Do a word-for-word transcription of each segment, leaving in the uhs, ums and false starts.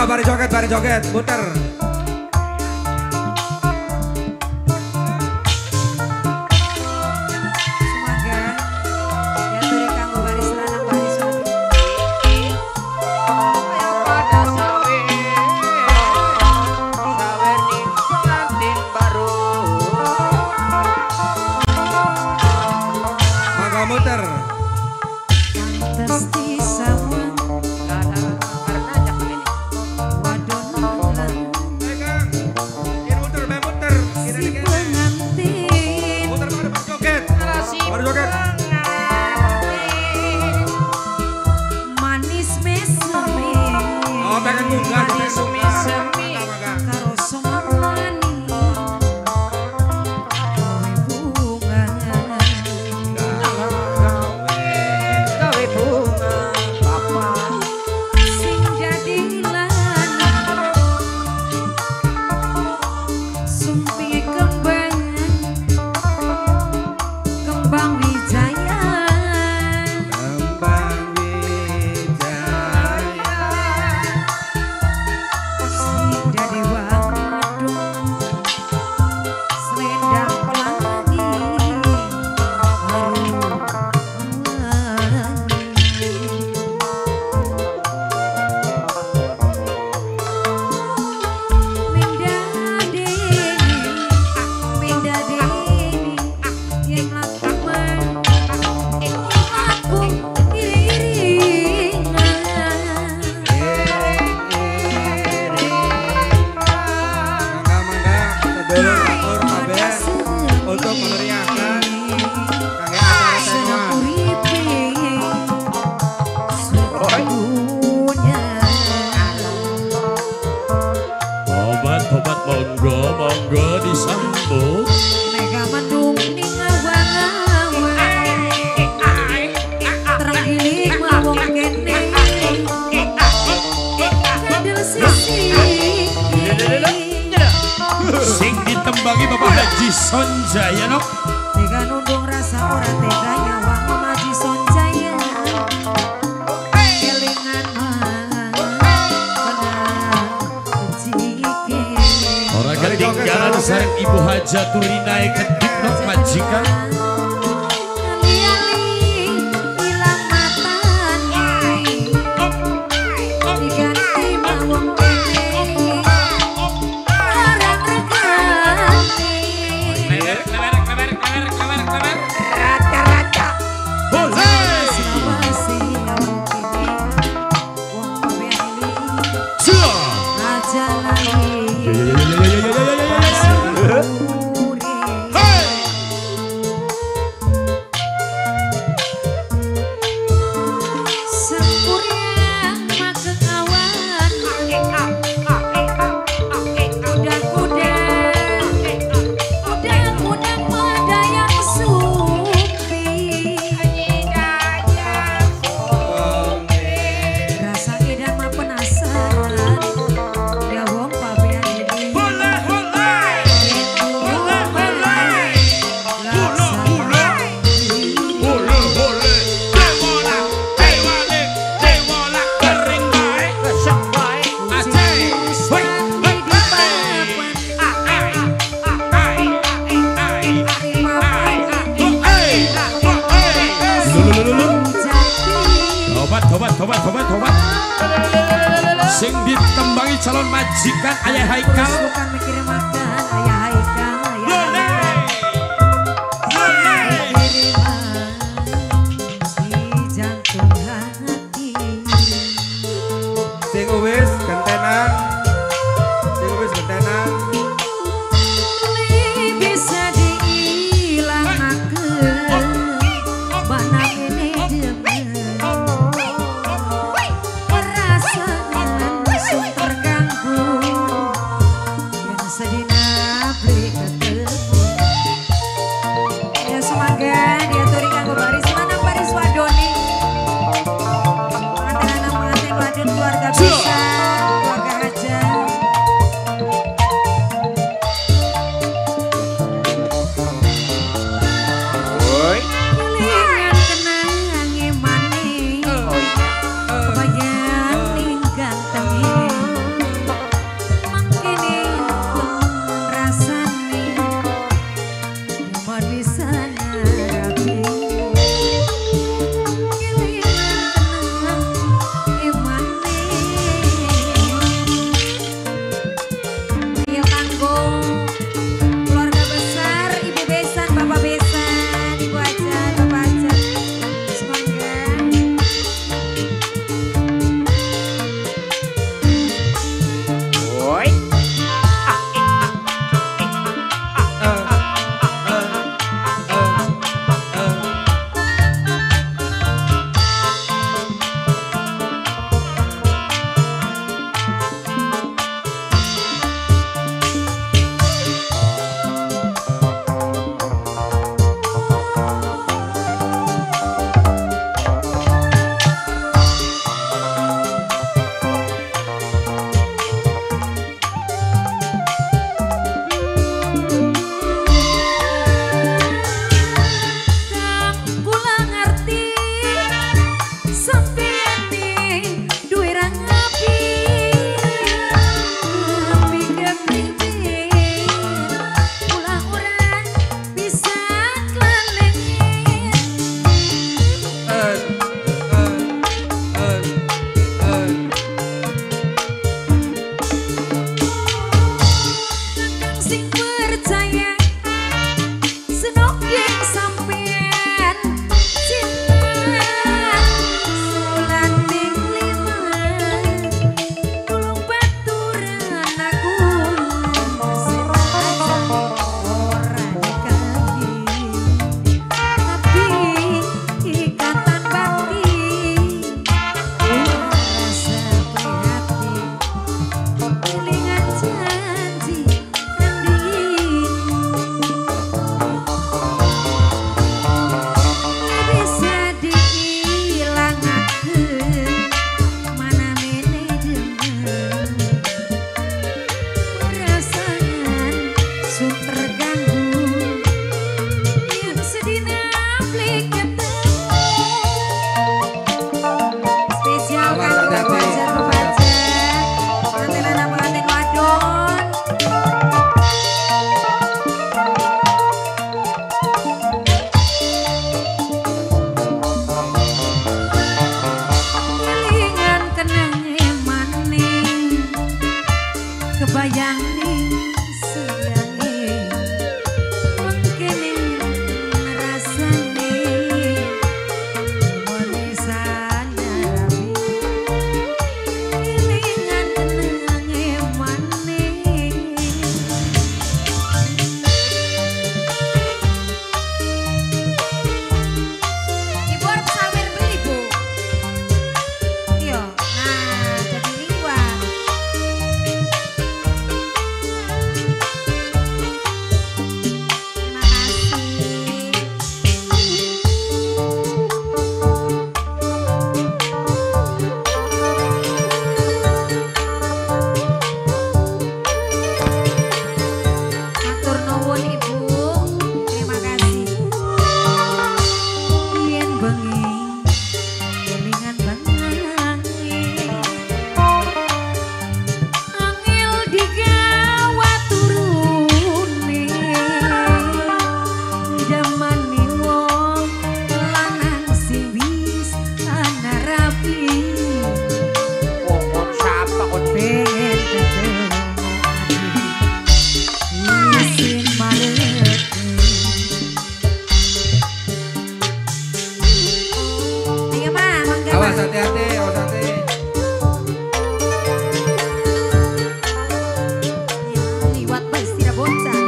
bari joget, bari joget, muter. Muter. Manis mesemi. Oh, pengen munggah mesemi. Karo somani. Untuk memeriahkan kakek acara tema. Obat-obat monggo, monggo disambut. Mega mendung ning awang-awang. Terenggiling mawong kene. Kadel sisi. Sing ditembangi Bapak Haji Sonjaya nok. Tega nundung rasa ora tega nyawa Mama Haji Sonjaya. Kelingan Ora ketinggalan sareng Ibu Hajatur Rinae Kedip nok majikan. Tobat, tobat, tobat, tobat. Sing ditembangi calon majikan Ayah Haikal. Bukan mikirin makan Ayah Haikal. Jantung hati. Sing wis gentenan. Sing wis gentenan. Bisa diilangkeun. Mana kene demen. Perasaan langsung terganggu. Yang sedih hati-hati, awas hati. Liwat baik tidak bocah.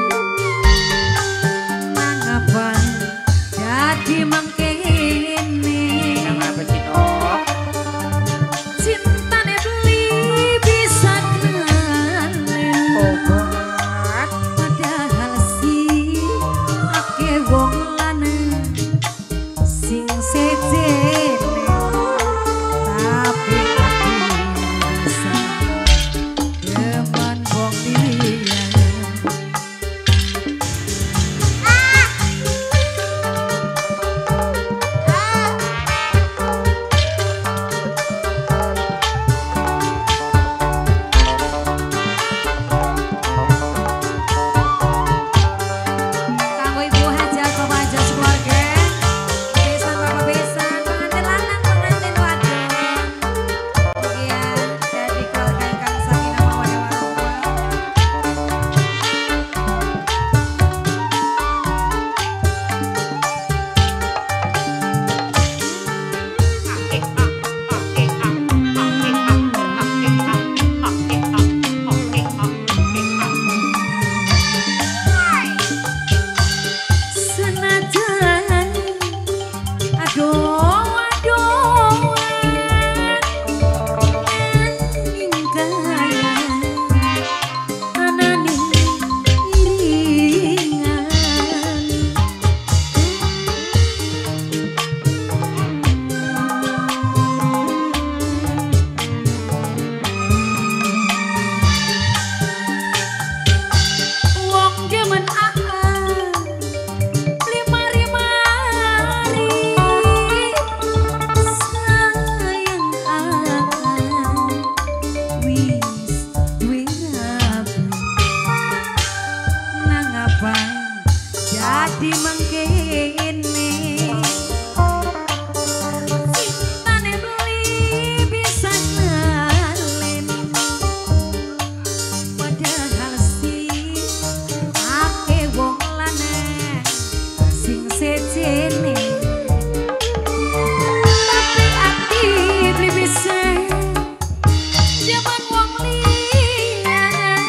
Mengapa jadi mangkene? Kenapa sih dok? Cinta beli bisa kenalen. Obat. Padahal si ake wong lanang sing sejene. Tapi aku bisa demen wong liya. Kanggo ibu hajat bapak hajat keluarga, besan bapak besan, pengantin lanang pengantin wadon. Iya, dari keluarga ingkang sakinah mawaddah warahmah. Senajan aduh aduh aning kaya ananing iringan wong jaman aa limari-mari sayang akan wis duwe ngabdi nang apa jadi mangkene cintane beli bisa nalen padahal si ake wong lanang sing sejene. Tapi ati beli bisa jaman wong liya.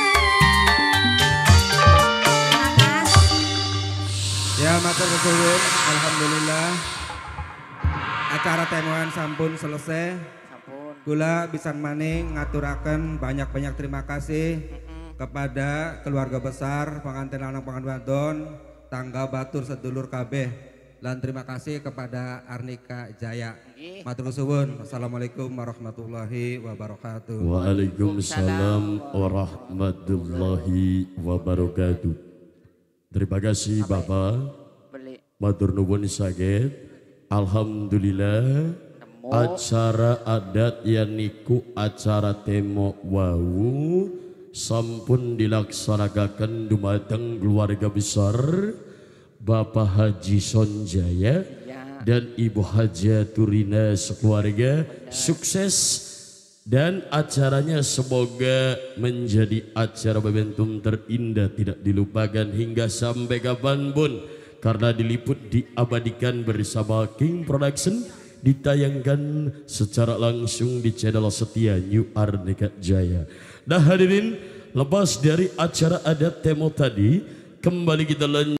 Ya matur kesuwun, alhamdulillah. Acara temuan sampun selesai. Sampun. Kula pisan maning ngaturaken banyak-banyak terima kasih kepada keluarga besar pengantin lanang pengantin wadon, tangga batur sedulur kabeh. Dan terima kasih kepada Arnika Jaya. Nggih. Matur suwun. Wassalamualaikum warahmatullahi wabarakatuh. Waalaikumsalam warahmatullahi wabarakatuh. Terima kasih Bapak. Beli. Matur nuwun saged. Alhamdulillah. Nemu. Acara adat yaniku acara temo wau sampun dilaksanakan dumateng keluarga besar Bapak Haji Sonjaya Ya. dan Ibu Haja Turina sekeluarga sukses dan acaranya semoga menjadi acara momentum terindah tidak dilupakan hingga sampai kapanpun karena diliput diabadikan bersama King Production, ditayangkan secara langsung di channel setia New Arnika Jaya. Nah hadirin, lepas dari acara adat temo tadi kembali kita lanjut.